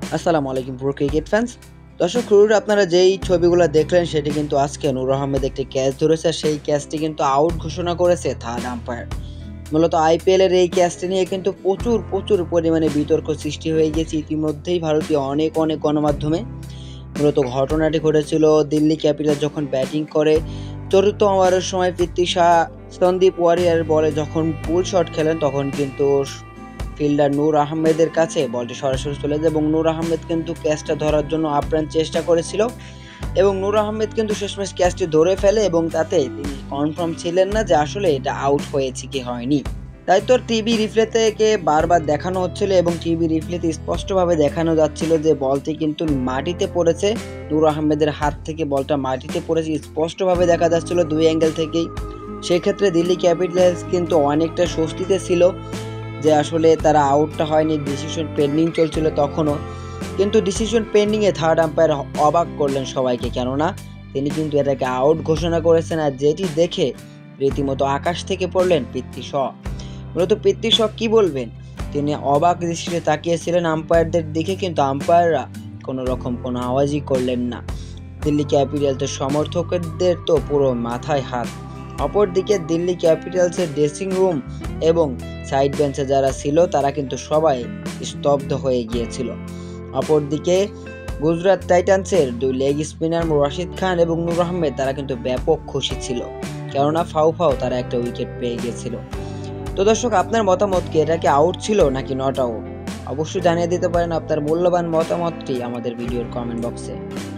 আসসালামু আলাইকুম পুরো ক্রিকেট ফ্যান্স। দর্শক শুরুর আপনারা যেই ছবিগুলো দেখলেন সেটি কিন্তু আজকে নূর আহমেদ একটি ক্যাচ ধরেছে, সেই ক্যাচটি কিন্তু আউট ঘোষণা করেছে থার্ড আম্পায়ার। মূলত আইপিএল এর এই ক্যাচটি নিয়ে কিন্তু প্রচুর পরিমাণে বিতর্ক সৃষ্টি হয়ে গেছে ইতিমধ্যেই ভারতীয় অনেক গণমাধ্যমে। মূলত ঘটনাটি ঘটেছিল দিল্লি ক্যাপিটাল যখন ব্যাটিং করে চতুর্থ ওভারের সময় পৃথ্বী শাহ সন্দীপ ওয়ারিয়ার বলে যখন পুল শট খেলেন তখন কিন্তু ফিল্ডার নূর আহমেদের কাছে বলটি সরাসরি চলে যায় এবং নূর আহমেদ কিন্তু ক্যাচটা ধরার জন্য আপ্রাণ চেষ্টা করেছিল এবং নূর আহমেদ কিন্তু শেষমেশ ক্যাচটি ধরে ফেলে এবং তাতে তিনি কনফার্ম ছিলেন না যে আসলে এটা আউট হয়েছে কি হয়নি। তাই তো টিভি রিপ্লে থেকে বারবার দেখানো হচ্ছিল এবং টিভি রিপ্লেতে স্পষ্টভাবে দেখানো যাচ্ছিল যে বলটি কিন্তু মাটিতে পড়েছে, নূর আহমেদের হাত থেকে বলটা মাটিতে পড়েছে স্পষ্টভাবে দেখা যাচ্ছিল দুই অ্যাঙ্গেল থেকেই। সেক্ষেত্রে দিল্লি ক্যাপিটালস কিন্তু অনেকটা স্বস্তিতে ছিল যে আসলে তারা আউটটা হয়নি, ডিসিশন পেন্ডিং চলছিল তখনও। কিন্তু ডিসিশন পেন্ডিংয়ে থার্ড আম্পায়ার অবাক করলেন সবাইকে, কেননা তিনি কিন্তু এটাকে আউট ঘোষণা করেছেন। আর যেটি দেখে রীতিমতো আকাশ থেকে পড়লেন পৃথ্বী শ। মূলত পৃথ্বী শ কি বলবেন, তিনি অবাক দৃষ্টিতে তাকিয়েছিলেন আম্পায়ারদের দিকে, কিন্তু আম্পায়াররা কোনো রকম কোনো আওয়াজই করলেন না। দিল্লি ক্যাপিটালসের সমর্থকদের তো পুরো মাথায় হাত। অপরদিকে দিল্লি ক্যাপিটালসের ড্রেসিং রুম এবং সাইড বেঞ্চে যারা ছিল তারা কিন্তু সবাই স্তব্ধ হয়ে গিয়েছিল। অপরদিকে গুজরাট টাইটান্সের দুই লেগ স্পিনার রশিদ খান এবং নূর আহমেদ তারা কিন্তু ব্যাপক খুশি ছিল, কেননা ফাউ তারা একটা উইকেট পেয়ে গিয়েছিল। তো দর্শক, আপনার মতামত কি, এটা কি আউট ছিল নাকি নট আউট? অবশ্যই জানিয়ে দিতে পারেন আপনার মূল্যবান মতামতটি আমাদের ভিডিওর কমেন্ট বক্সে।